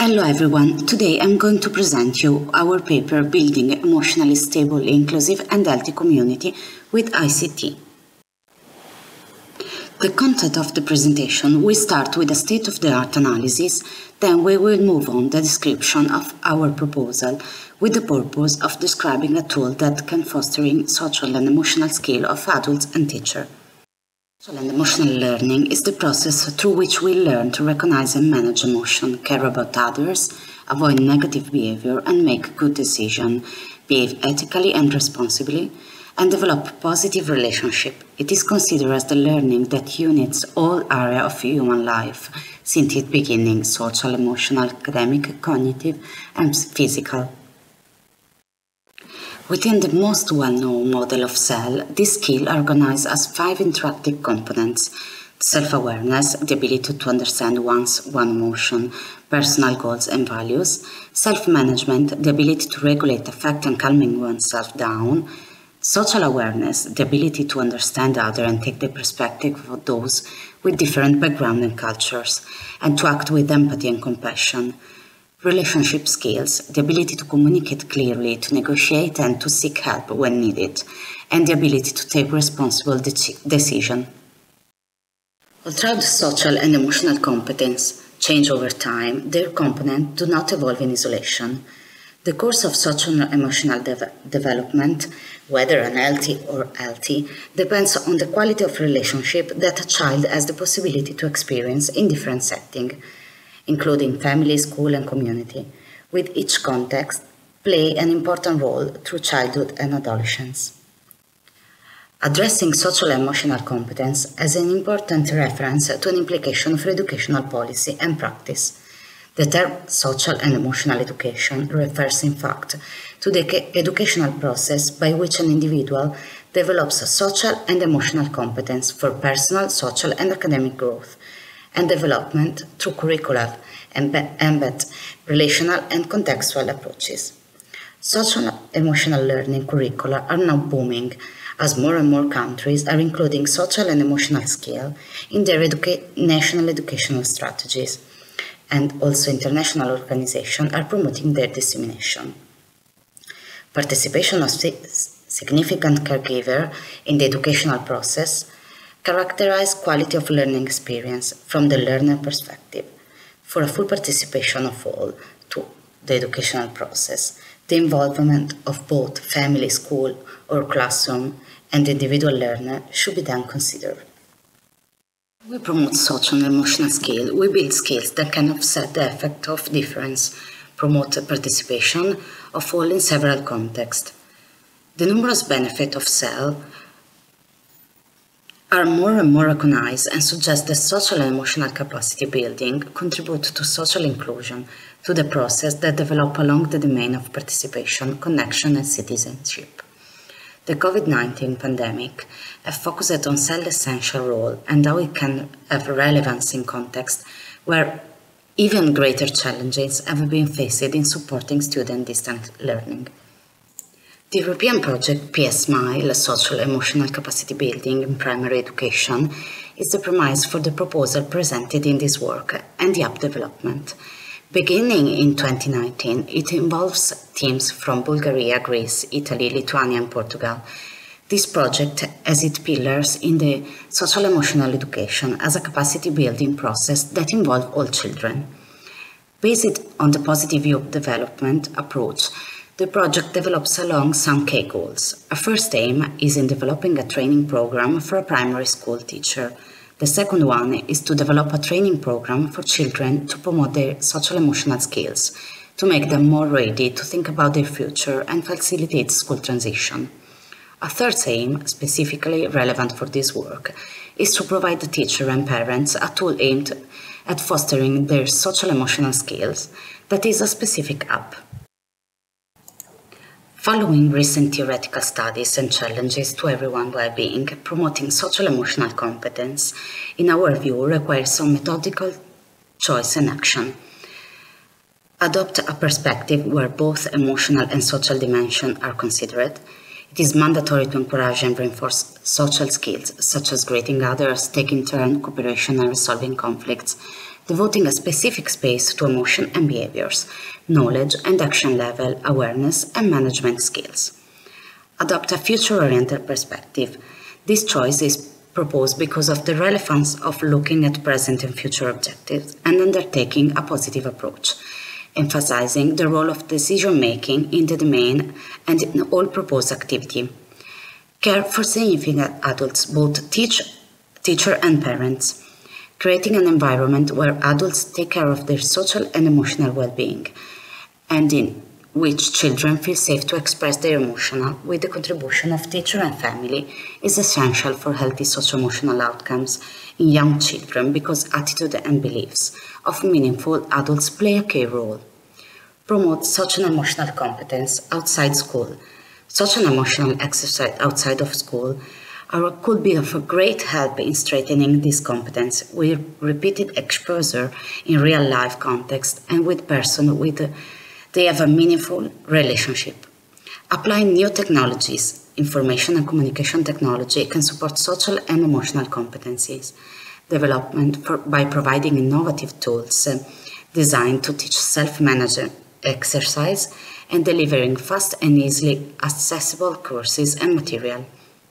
Hello everyone, today I'm going to present you our paper Building Emotionally Stable, Inclusive and Healthy Community with ICT. The content of the presentation will start with a state-of-the-art analysis, then we will move on the description of our proposal with the purpose of describing a tool that can fostering social and emotional skill of adults and teachers. Social and emotional learning is the process through which we learn to recognize and manage emotion, care about others, avoid negative behavior and make good decisions, behave ethically and responsibly, and develop positive relationship. It is considered as the learning that unites all areas of human life, since its beginning, social, emotional, academic, cognitive, and physical. Within the most well-known model of SEL, this skill are organized as 5 interactive components: self-awareness, the ability to understand one's emotion, personal goals and values; self-management, the ability to regulate affect and calming oneself down; social awareness, the ability to understand others and take the perspective of those with different backgrounds and cultures, and to act with empathy and compassion; relationship skills, the ability to communicate clearly, to negotiate and to seek help when needed, and the ability to take responsible decisions. Although the social and emotional competence change over time, their components do not evolve in isolation. The course of social and emotional development, whether unhealthy or healthy, depends on the quality of relationship that a child has the possibility to experience in different settings, including family, school, and community, with each context play an important role through childhood and adolescence. Addressing social and emotional competence as an important reference to an implication for educational policy and practice. The term social and emotional education refers in fact to the educational process by which an individual develops a social and emotional competence for personal, social, and academic growth and development through curricular, embed relational and contextual approaches. Social emotional learning curricula are now booming as more and more countries are including social and emotional skills in their national educational strategies, and also international organizations are promoting their dissemination. Participation of significant caregiver in the educational process characterize quality of learning experience from the learner perspective. For a full participation of all to the educational process, the involvement of both family, school, or classroom and individual learner should be then considered. We promote social and emotional skills. We build skills that can offset the effect of difference, promote participation of all in several contexts. The numerous benefits of SEL are more and more recognized and suggest that social and emotional capacity building contribute to social inclusion, to the process that develop along the domain of participation, connection, and citizenship. The COVID-19 pandemic has focused on SEL's essential role and how it can have relevance in context where even greater challenges have been faced in supporting student distance learning. The European project PS-MILE, Social Emotional Capacity Building in Primary Education, is the premise for the proposal presented in this work and the app development. Beginning in 2019, it involves teams from Bulgaria, Greece, Italy, Lithuania, and Portugal. This project has its pillars in the social emotional education as a capacity building process that involves all children. Based on the positive youth development approach, the project develops along some key goals. A first aim is in developing a training program for a primary school teacher. The second one is to develop a training program for children to promote their social emotional skills, to make them more ready to think about their future and facilitate school transition. A third aim, specifically relevant for this work, is to provide the teacher and parents a tool aimed at fostering their social emotional skills that is a specific app. Following recent theoretical studies and challenges to everyone's well-being, promoting social emotional competence, in our view, requires some methodical choice and action. Adopt a perspective where both emotional and social dimensions are considered. It is mandatory to encourage and reinforce social skills, such as greeting others, taking turns, cooperation and resolving conflicts, devoting a specific space to emotion and behaviors, knowledge and action level, awareness and management skills. Adopt a future-oriented perspective. This choice is proposed because of the relevance of looking at present and future objectives and undertaking a positive approach, emphasizing the role of decision-making in the domain and in all proposed activity. Care for significant adults, both teacher and parents, creating an environment where adults take care of their social and emotional well-being, and in which children feel safe to express their emotional with the contribution of teacher and family is essential for healthy socio-emotional outcomes in young children because attitude and beliefs of meaningful adults play a key role. Promote such an emotional competence outside school. Such an emotional exercise outside of school could be of a great help in strengthening this competence with repeated exposure in real life context and with persons with they have a meaningful relationship. Applying new technologies, information and communication technology can support social and emotional competencies development by providing innovative tools designed to teach self-managed exercise and delivering fast and easily accessible courses and material.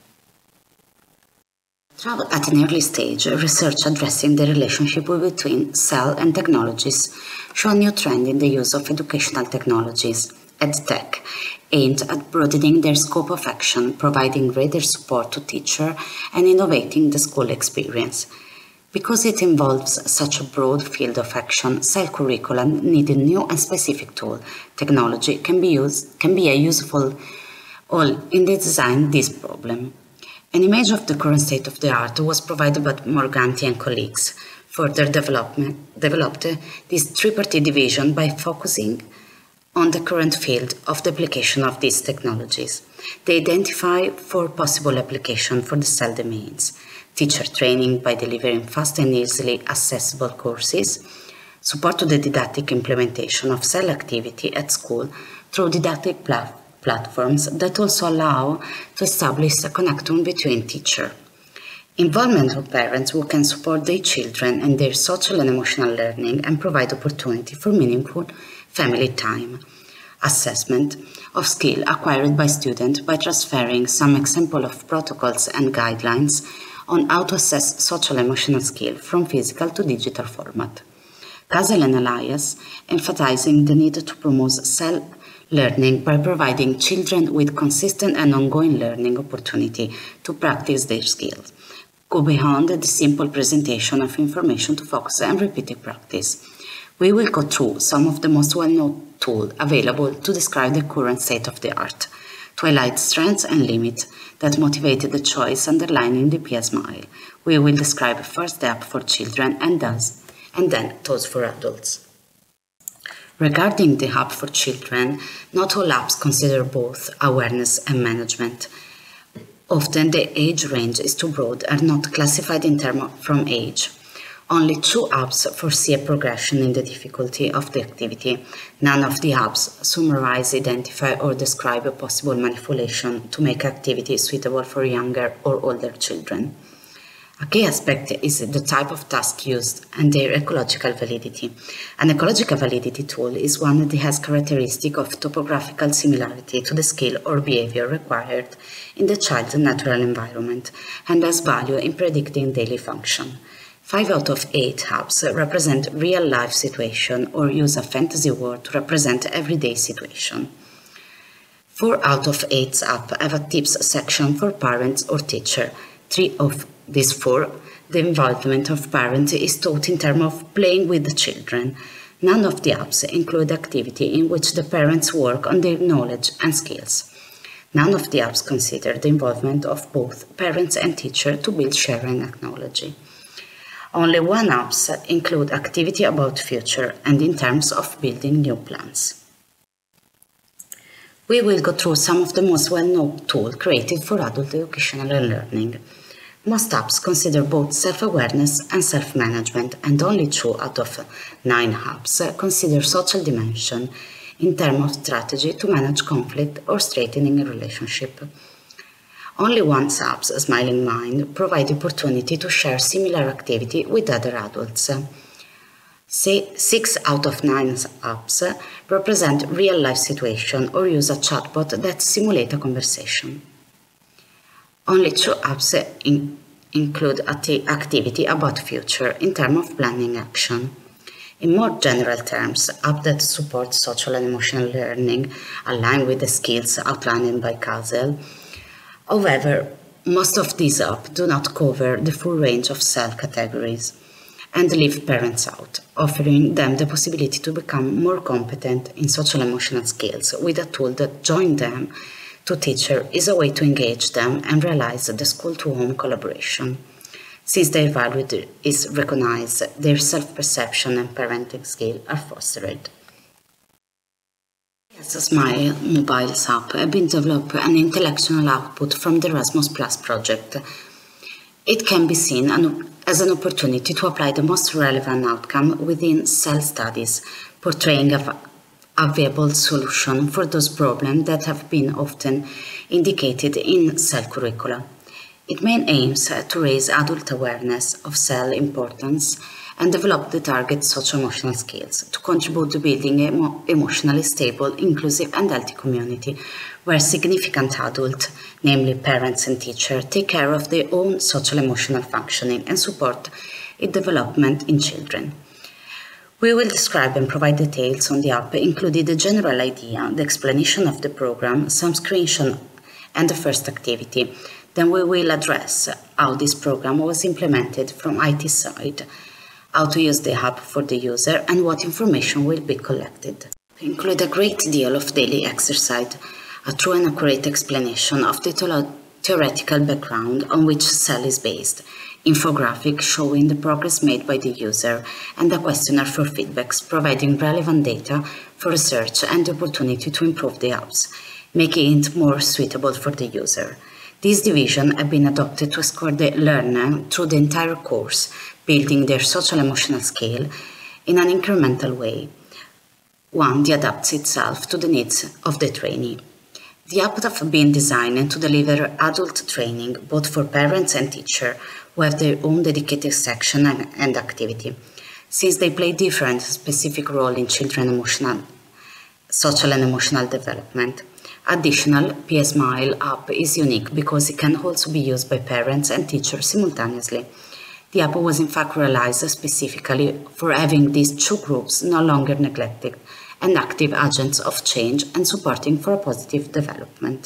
Travel at an early stage, research addressing the relationship between cell and technologies show a new trend in the use of educational technologies, EdTech, aimed at broadening their scope of action, providing greater support to teachers and innovating the school experience. Because it involves such a broad field of action, cell curriculum need a new and specific tool. Technology can be a useful tool in the design this problem. An image of the current state of the art was provided by Morganti and colleagues. Further developed this tripartite division by focusing on the current field of the application of these technologies. They identify 4 possible applications for the cell domains: teacher training by delivering fast and easily accessible courses, support to the didactic implementation of cell activity at school through didactic platforms that also allow to establish a connection between teachers. Involvement of parents who can support their children and their social and emotional learning and provide opportunity for meaningful family time. Assessment of skill acquired by students by transferring some example of protocols and guidelines on how to assess social emotional skill from physical to digital format. Casel and Elias emphasizing the need to promote cell learning by providing children with consistent and ongoing learning opportunity to practice their skills. Go beyond the simple presentation of information to focus on repeated practice. We will go through some of the most well-known tools available to describe the current state of the art, to highlight strengths and limits that motivated the choice underlining the PSMILE. We will describe first the app for children and then those for adults. Regarding the app for children, not all apps consider both awareness and management. Often the age range is too broad and not classified in terms from age. Only 2 apps foresee a progression in the difficulty of the activity. None of the apps summarize, identify, or describe a possible manipulation to make activity suitable for younger or older children. A key aspect is the type of task used and their ecological validity. An ecological validity tool is one that has characteristic of topographical similarity to the skill or behavior required in the child's natural environment and has value in predicting daily function. 5 out of 8 apps represent real-life situation or use a fantasy word to represent everyday situation. 4 out of 8 apps have a tips section for parents or teacher. 3 of these 4, the involvement of parents is taught in terms of playing with the children. None of the apps include activity in which the parents work on their knowledge and skills. None of the apps consider the involvement of both parents and teacher to build sharing technology. Only 1 apps include activity about future and in terms of building new plans. We will go through some of the most well-known tools created for adult educational and learning. Most apps consider both self-awareness and self-management, and only 2 out of 9 apps consider social dimension in terms of strategy to manage conflict or strengthening a relationship. Only 1 app, Smiling Mind, provides opportunity to share similar activity with other adults. 6 out of 9 apps represent real-life situation or use a chatbot that simulate a conversation. Only 2 apps include activity about future in terms of planning action. In more general terms, apps that support social and emotional learning align with the skills outlined by CASEL. However, most of these apps do not cover the full range of SEL categories and leave parents out, offering them the possibility to become more competent in social emotional skills with a tool that joins them to teacher is a way to engage them and realize the school-to-home collaboration. Since their value is recognized, their self-perception and parenting skill are fostered. Smile mobile app have been developed an intellectual output from the Erasmus Plus project. It can be seen as an opportunity to apply the most relevant outcome within SEL studies, portraying a viable solution for those problems that have been often indicated in SEL curricula. It main aims to raise adult awareness of SEL importance and develop the target social-emotional skills to contribute to building an emotionally stable, inclusive and healthy community where significant adults, namely parents and teachers, take care of their own social-emotional functioning and support its development in children. We will describe and provide details on the app, including the general idea, the explanation of the program, some screenshots, and the first activity. Then we will address how this program was implemented from IT side, how to use the app for the user, and what information will be collected. We include a great deal of daily exercise, a true and accurate explanation of the theoretical background on which SEL is based, infographic showing the progress made by the user, and a questionnaire for feedbacks, providing relevant data for research and the opportunity to improve the apps, making it more suitable for the user. These divisions have been adopted to score the learner through the entire course, building their social-emotional skill in an incremental way, one that adapts itself to the needs of the trainee. The apps have been designed to deliver adult training both for parents and teachers who have their own dedicated section and activity, since they play different specific roles in children's social and emotional development. Additional, PSmile app is unique because it can also be used by parents and teachers simultaneously. The app was in fact realized specifically for having these two groups no longer neglected and active agents of change and supporting for a positive development.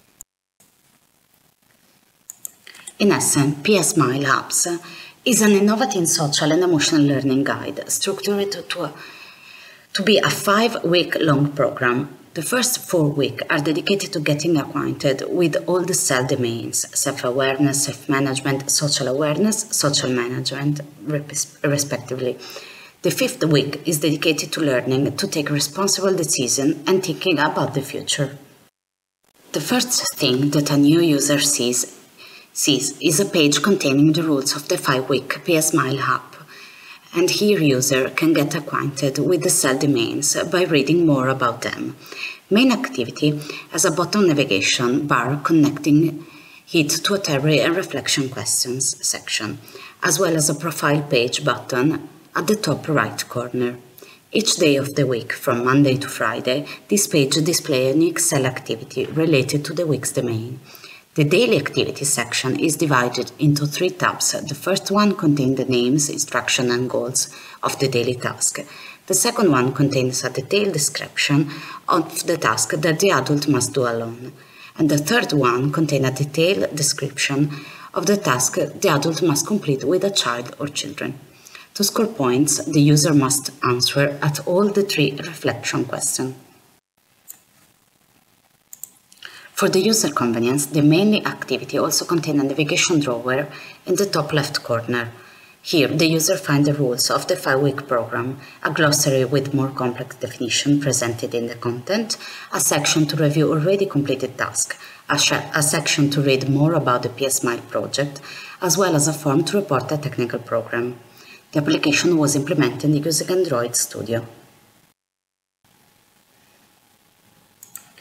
In essence, PSmile Apps is an innovative social and emotional learning guide structured to be a 5-week-long program. The first 4 weeks are dedicated to getting acquainted with all the SEL domains, self-awareness, self-management, social awareness, social management, respectively. The 5th week is dedicated to learning to take responsible decisions and thinking about the future. The first thing that a new user sees is a page containing the rules of the 5-week PSmile app, and here user can get acquainted with the SEL domains by reading more about them. Main activity has a bottom navigation bar connecting it to a theory and reflection questions section, as well as a profile page button at the top right corner. Each day of the week, from Monday to Friday, this page displays a unique SEL activity related to the week's domain. The daily activity section is divided into 3 tabs. The first one contains the names, instructions, and goals of the daily task. The second one contains a detailed description of the task that the adult must do alone. And the third one contains a detailed description of the task the adult must complete with a child or children. To score points, the user must answer at all the 3 reflection questions. For the user convenience, the main activity also contains a navigation drawer in the top left corner. Here, the user finds the rules of the 5-week program, a glossary with more complex definition presented in the content, a section to review already completed tasks, a section to read more about the PSmile project, as well as a form to report a technical program. The application was implemented using Android Studio.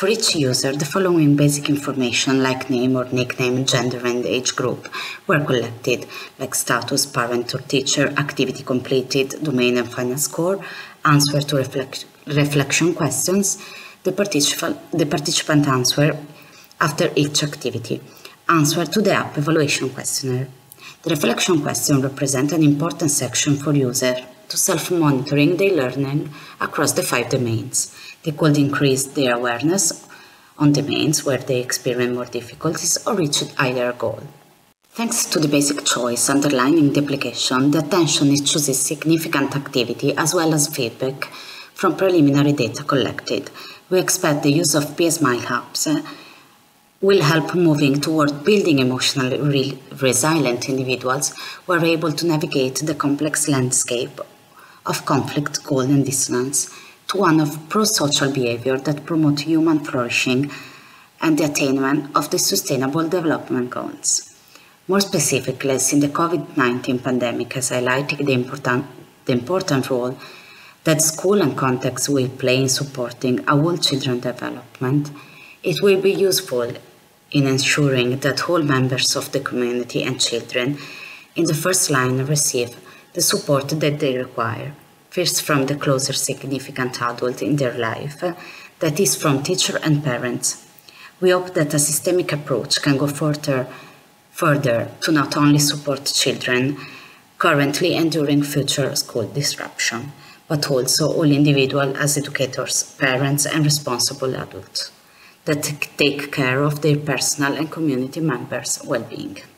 For each user, the following basic information like name or nickname, gender and age group were collected, like status, parent or teacher, activity completed, domain and final score, answer to reflection questions, the participant answer after each activity, answer to the app evaluation questionnaire. The reflection question represents an important section for users to self-monitoring their learning across the 5 domains. They could increase their awareness on domains where they experience more difficulties or reach a higher goal. Thanks to the basic choice underlining the application, the attention is choosing significant activity as well as feedback from preliminary data collected. We expect the use of PSmile apps will help moving toward building emotionally resilient individuals who are able to navigate the complex landscape of conflict, goal and dissonance to one of pro-social behavior that promote human flourishing and the attainment of the Sustainable Development Goals. More specifically, since the COVID-19 pandemic has highlighted the important role that school and context will play in supporting all children's development, it will be useful in ensuring that all members of the community and children in the first line receive the support that they require, first from the closer significant adult in their life, that is from teacher and parents. We hope that a systemic approach can go further to not only support children currently and during future school disruption, but also all individuals as educators, parents and responsible adults that take care of their personal and community members' well-being.